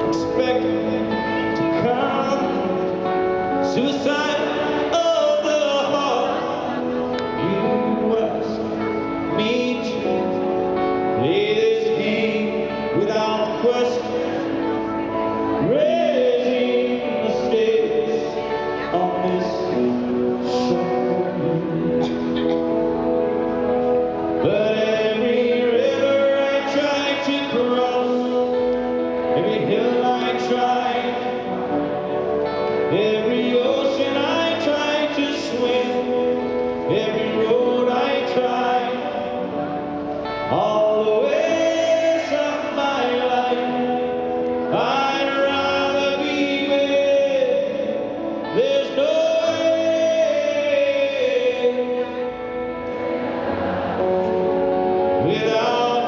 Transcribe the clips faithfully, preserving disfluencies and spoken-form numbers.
expect to come. Suicide of the heart. You ask me to play this game without question, raising the stakes on this show. But every river I try to cross, every hill I try, every ocean I try to swim, every road I try, all the ways of my life, I'd rather be with. There's no way without.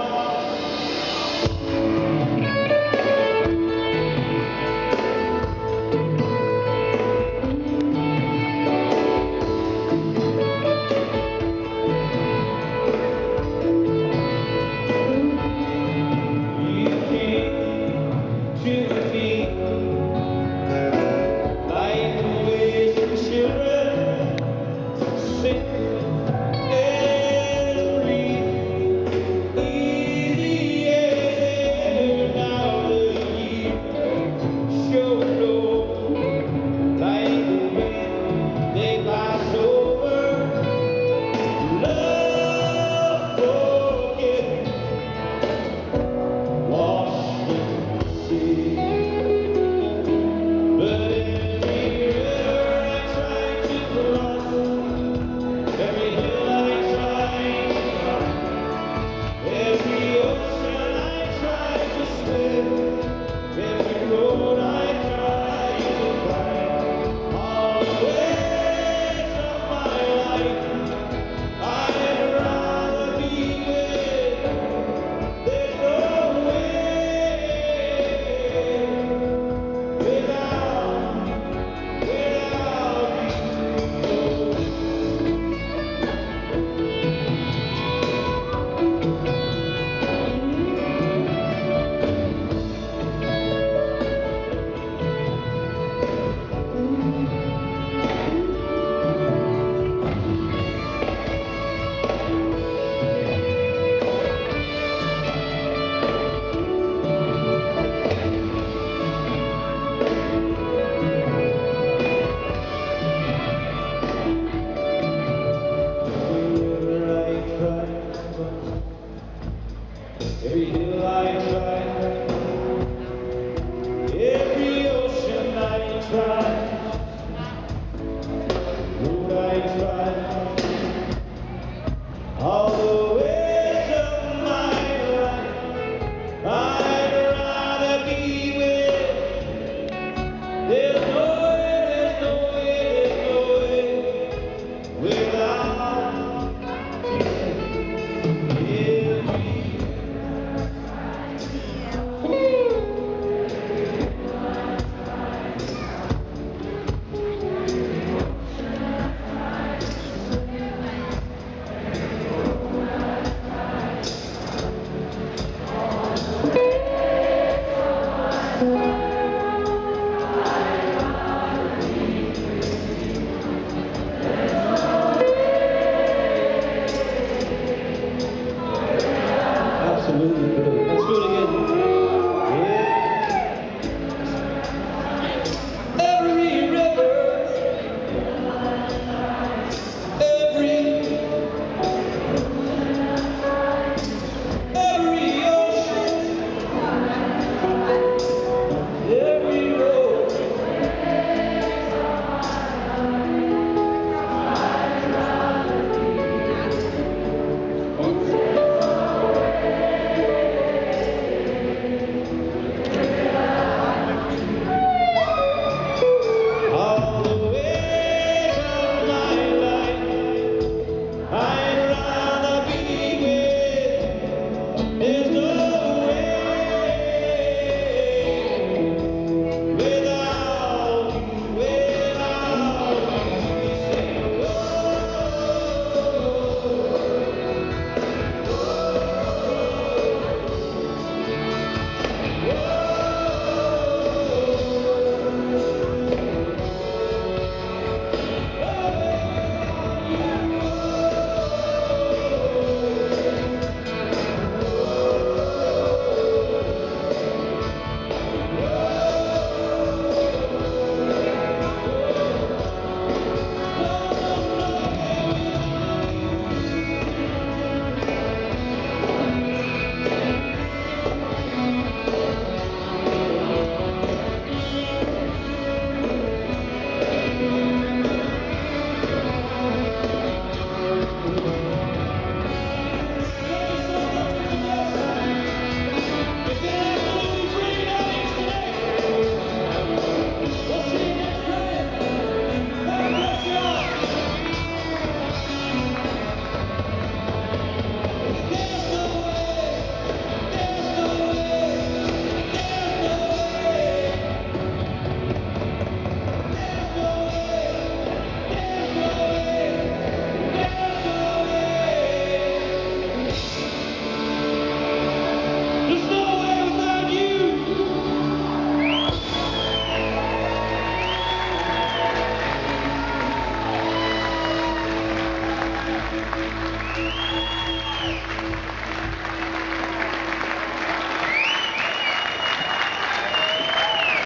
Every hill I try, every ocean I try, road I try, all the ways of my life, I'd rather be with. There's no way, there's no way, there's no way without you. Thank you.